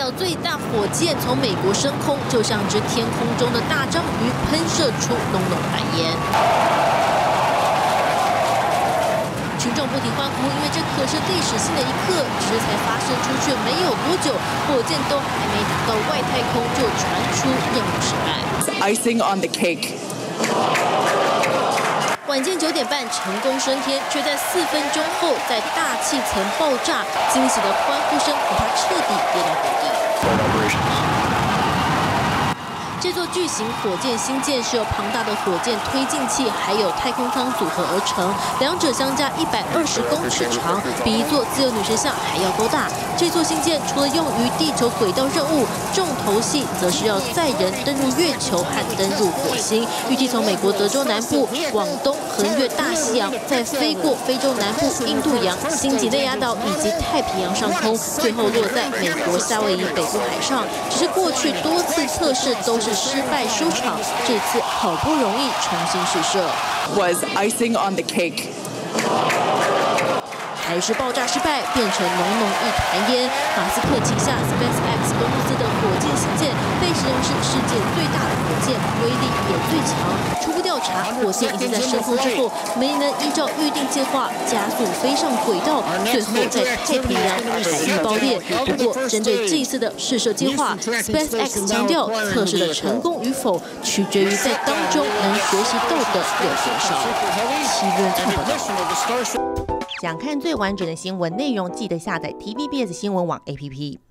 角最大火箭从美国升空，就像只天空中的大章鱼，喷射出浓浓白烟。群众不停欢呼，因为这可是历史性的一刻。只是才发射出去没有多久，火箭都还没达到外太空，就传出任务失败。 Icing on the cake。 晚间9点半成功升天，却在4分钟后在大气层爆炸，惊喜的欢呼声把它彻底跌到谷底。这座巨型火箭新建是由庞大的火箭推进器还有太空舱组合而成，两者相加120公尺长，比一座自由女神像还要高大。这座新建除了用于地球轨道任务，重头戏则是要载人登入月球和登入火星，预计从美国德州南部往东横越大西洋，再飞过非洲南部、印度洋、新几内亚岛以及太平洋上空，最后落在美国夏威夷北部海上。只是过去多次测试都是失败收场，这次好不容易重新试射。 Was icing on the cake。 还是爆炸失败，变成浓浓一团烟。马斯克旗下 SpaceX 公司的火箭新建被形容是世界最大的火箭，威力也最强。初步调查，火箭已经在升空之后没能依照预定计划加速飞上轨道，最后在太平洋海域爆裂。不过，针对这一次的试射计划 ，SpaceX 强调，测试的成功与否取决于在当中能学习到的有多少。7月特报道。 想看最完整的新闻内容，记得下载 TVBS 新闻网 APP。